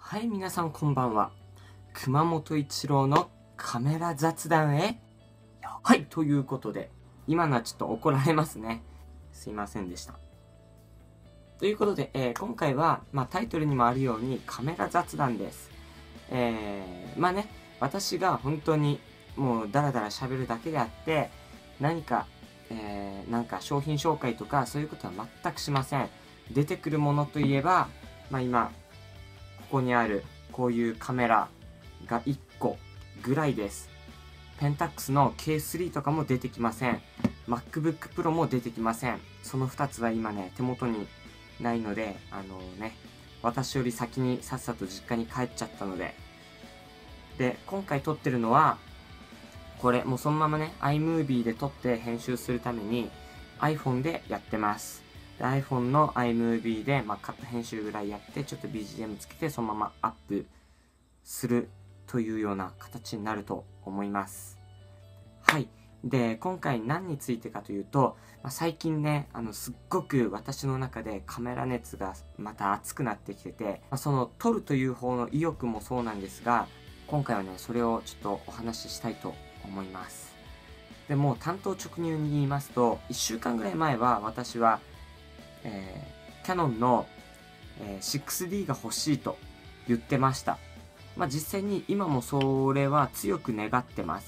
はい、皆さんこんばんは。熊本一郎のカメラ雑談へ。はい、ということで、今のはちょっと怒られますね。すいませんでした。ということで、今回は、タイトルにもあるようにカメラ雑談です。私が本当にもうダラダラ喋るだけであって、何か、なんか商品紹介とかそういうことは全くしません。出てくるものといえば、今、ここにあるこういうカメラが1個ぐらいです。ペンタックスの K3 とかも出てきません。MacBook Pro も出てきません。その2つは今ね、手元にないので、私より先にさっさと実家に帰っちゃったので。で、今回撮ってるのは、これ、もうそのままね、iMovie で撮って編集するために iPhone でやってます。で iPhone の iMovie で、カット編集ぐらいやって、ちょっと BGM つけて、そのままアップするというような形になると思います。はい。で、今回何についてかというと、最近ね、すっごく私の中でカメラ熱がまた熱くなってきてて、その撮るという方の意欲もそうなんですが、今回はね、それをちょっとお話ししたいと思います。でもう単刀直入に言いますと、1週間ぐらい前は私は、キヤノンの、6D が欲しいと言ってました。実際に今もそれは強く願ってます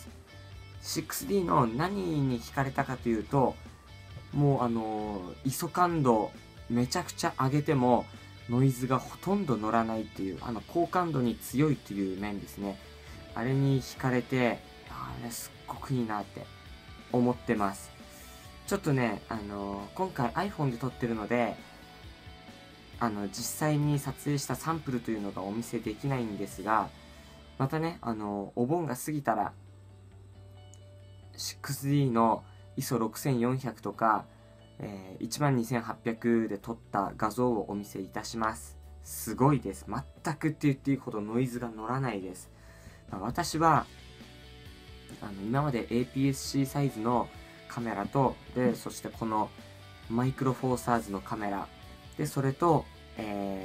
。6D の何に惹かれたかというと、もうISO感度めちゃくちゃ上げてもノイズがほとんど乗らないっていう、高感度に強いという面ですね。あれに惹かれて、あれすっごくいいなって思ってます。ちょっとね、今回 iPhone で撮ってるので、実際に撮影したサンプルというのがお見せできないんですが、またね、お盆が過ぎたら、6D の ISO6400 とか、12800で撮った画像をお見せいたします。すごいです。全くって言っていいほどノイズが乗らないです。私は、今まで APS-C サイズのカメラと、で、そしてこのマイクロフォーサーズのカメラ、で、それと、ペ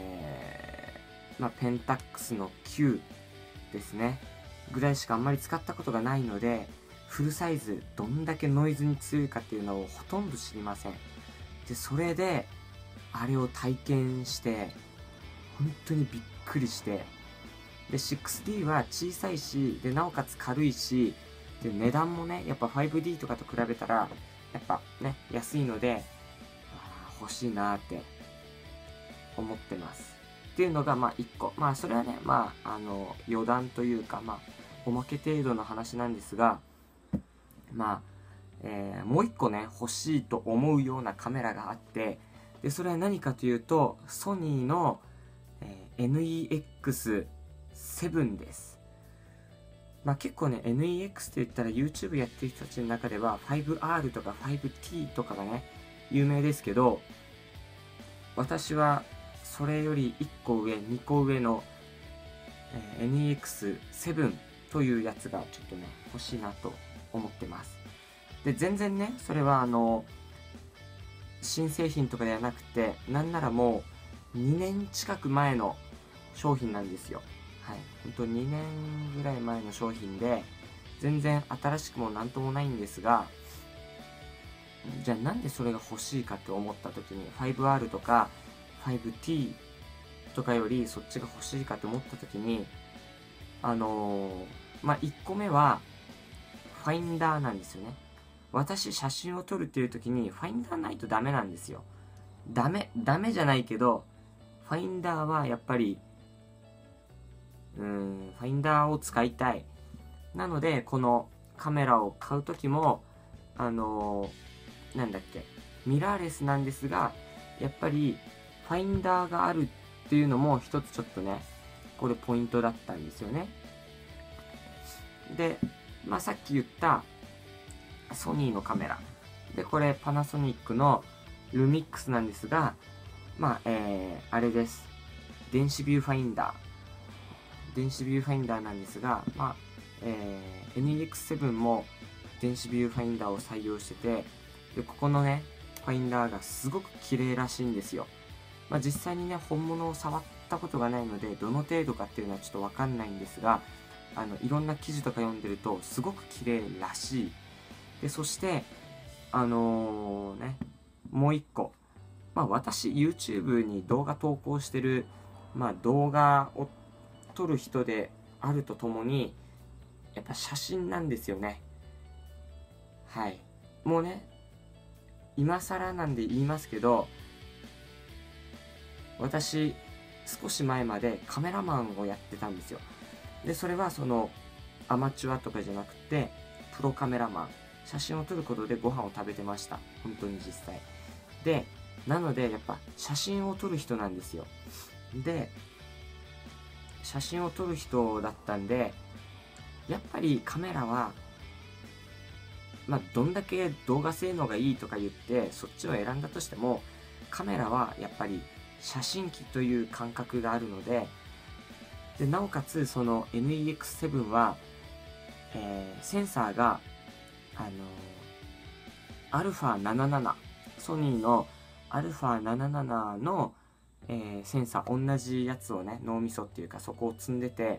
ンタックスの9ですね。ぐらいしかあんまり使ったことがないので、フルサイズ、どんだけノイズに強いかっていうのをほとんど知りません。で、それで、あれを体験して、本当にびっくりして、で、6D は小さいし、で、なおかつ軽いし、で、値段もね、やっぱ 5D とかと比べたら、やっぱね、安いので、欲しいなーって思ってます。っていうのが、1個。それはね、余談というか、おまけ程度の話なんですが、もう1個ね、欲しいと思うようなカメラがあって、で、それは何かというと、ソニーの、NEX7 です。結構ね、NEX って言ったら YouTube やってる人たちの中では 5R とか 5T とかがね、有名ですけど、私はそれより1個上、2個上の、NEX7 というやつがちょっとね、欲しいなと思ってます。で、全然ね、それは新製品とかではなくて、なんならもう2年近く前の商品なんですよ。はい。ほんと2年ぐらい前の商品で、全然新しくもなんともないんですが、じゃあなんでそれが欲しいかって思った時に 5R とか 5T とかよりそっちが欲しいかって思った時に1個目はファインダーなんですよね。私写真を撮るっていう時にファインダーないとダメなんですよ。ダメじゃないけど、ファインダーはやっぱりファインダーを使いたい。なのでこのカメラを買う時もミラーレスなんですが、やっぱりファインダーがあるっていうのも一つちょっとね、これポイントだったんですよね。で、さっき言ったソニーのカメラ。で、これパナソニックのルミックスなんですが、あれです。電子ビューファインダー。電子ビューファインダーなんですが、NEX7 も電子ビューファインダーを採用してて、で、ここのね、ファインダーがすごく綺麗らしいんですよ。実際にね、本物を触っったことがないので、どの程度かっていうのはちょっとわかんないんですが、いろんな記事とか読んでると、すごく綺麗らしい。で、そして、もう一個。私、YouTube に動画投稿してる、動画を撮る人であるとともに、やっぱ写真なんですよね。はい。もうね、今更なんで言いますけど、私、少し前までカメラマンをやってたんですよ。で、それはアマチュアとかじゃなくて、プロカメラマン。写真を撮ることでご飯を食べてました。本当に実際。で、なので、やっぱ写真を撮る人なんですよ。で、写真を撮る人だったんで、やっぱりカメラは、どんだけ動画性能がいいとか言って、そっちを選んだとしても、カメラはやっぱり写真機という感覚があるので、なおかつその NEX7 は、センサーが、α77、ソニーの α77 の、センサー、同じやつをね、脳みそっていうかそこを積んでて、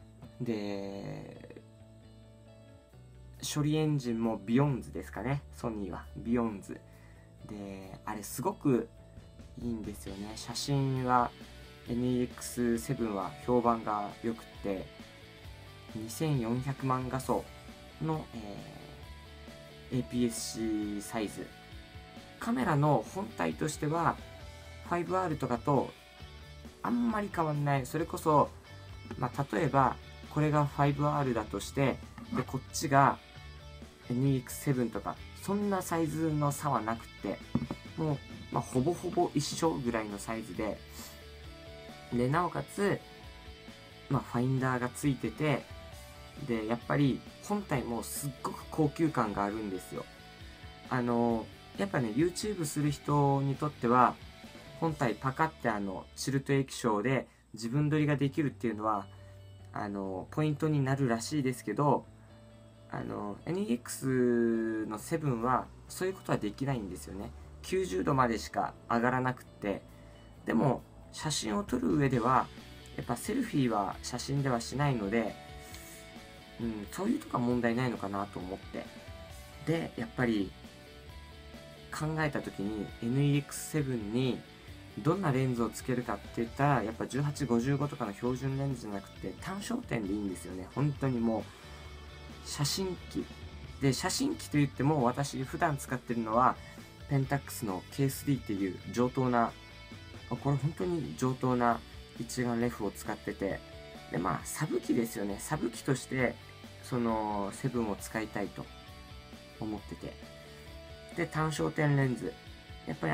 で、処理エンジンもビヨンズですかね、ソニーはビヨンズで、あれすごくいいんですよね。写真は NEX7 は評判が良くて、2400万画素の、APS-C サイズ。カメラの本体としては 5R とかとあんまり変わんない。それこそ、例えばこれが 5R だとして、でこっちが NEX7 とか、そんなサイズの差はなくて、もう、ほぼほぼ一緒ぐらいのサイズで、なおかつ、ファインダーがついてて、で、やっぱり本体もすっごく高級感があるんですよ。やっぱね、YouTube する人にとっては、本体パカってチルト液晶で自分撮りができるっていうのは、ポイントになるらしいですけど、NEX の7はそういうことはできないんですよね。90度までしか上がらなくって。でも、写真を撮る上では、やっぱセルフィーは写真ではしないので、そういうとこは問題ないのかなと思って。で、やっぱり考えた時に NEX7 にどんなレンズをつけるかって言ったら、やっぱ1855とかの標準レンズじゃなくて単焦点でいいんですよね。本当にもう写真機で、写真機といっても私普段使ってるのはペンタックスの K3 っていう上等な、これ本当に上等な一眼レフを使ってて、でサブ機ですよね。サブ機としてその7を使いたいと思ってて、で単焦点レンズ、やっぱり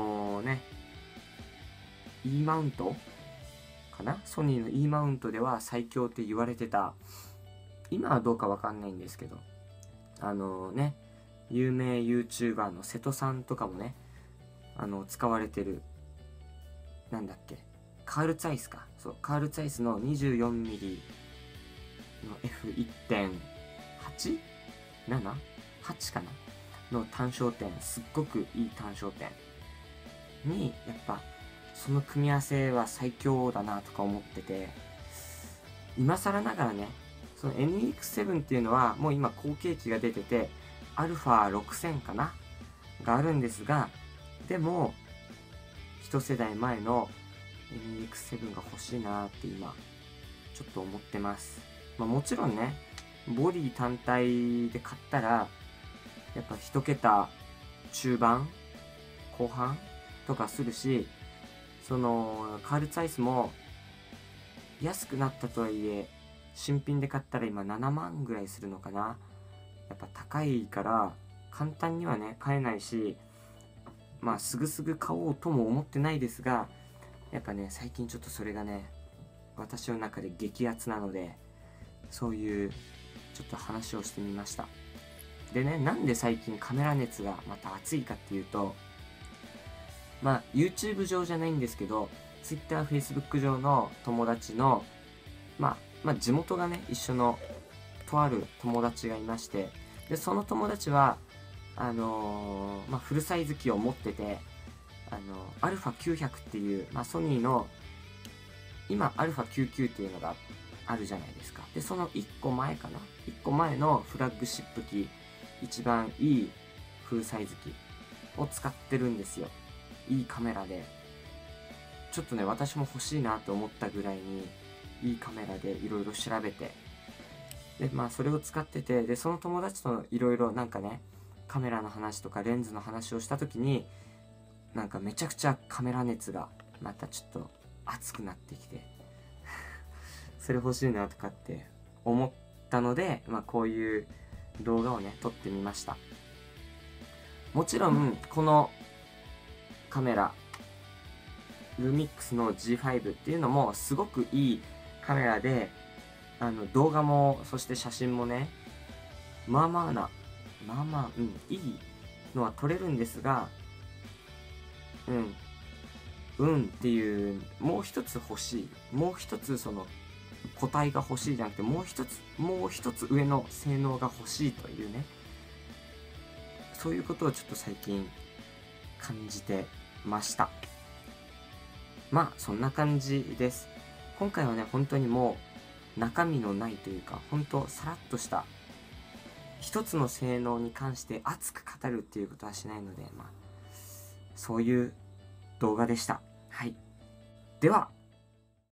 E マウントかな、ソニーの E マウントでは最強って言われてた。今はどうかわかんないんですけど、有名 YouTuber の瀬戸さんとかもね、使われてる、なんだっけ、カールツァイスか。そう、カールツァイスの 24mm の F1.8?7?8 かなの単焦点、すっごくいい単焦点に、やっぱ、その組み合わせは最強だなとか思ってて、今更ながらね、その NEX7 っていうのは、もう今後継機が出てて、α6000 かながあるんですが、でも、一世代前の NEX7 が欲しいなって今、ちょっと思ってます。もちろんね、ボディ単体で買ったら、やっぱ一桁中盤後半とかするし、そのカールツァイスも安くなったとはいえ、新品で買ったら今7万ぐらいするのかな。やっぱ高いから簡単にはね買えないし、すぐすぐ買おうとも思ってないですが、やっぱね最近ちょっとそれがね私の中で激アツなので、そういうちょっと話をしてみました。でね、なんで最近カメラ熱がまた熱いかっていうと、YouTube 上じゃないんですけど、Twitter、Facebook 上の友達の、地元がね、一緒のとある友達がいまして、で、その友達は、フルサイズ機を持ってて、α900 っていう、ソニーの、 今 α99 っていうのがあるじゃないですか。で、その1個前かな、1個前のフラッグシップ機、一番いいフルサイズ機を使ってるんですよ。いいカメラで。ちょっとね、私も欲しいなと思ったぐらいに、いいカメラでいろいろ調べて、で、まあそれを使ってて、で、その友達といろいろなんかね、カメラの話とかレンズの話をした時に、なんかめちゃくちゃカメラ熱がまたちょっと熱くなってきてそれ欲しいなとかって思ったので、まあこういう動画をね、撮ってみました。もちろん、このカメラ、ルミックスの G5 っていうのもすごくいいカメラで、動画も、そして写真もね、まあまあ、いいのは撮れるんですが、っていう、もう一つ欲しい。もう一つその、個体が欲しいじゃなくて、もう一つ上の性能が欲しいというね、そういうことをちょっと最近感じてました。まあ、そんな感じです。今回はね、本当にもう、中身のないというか、本当さらっとした、一つの性能に関して熱く語るっていうことはしないので、まあ、そういう動画でした。はい。では、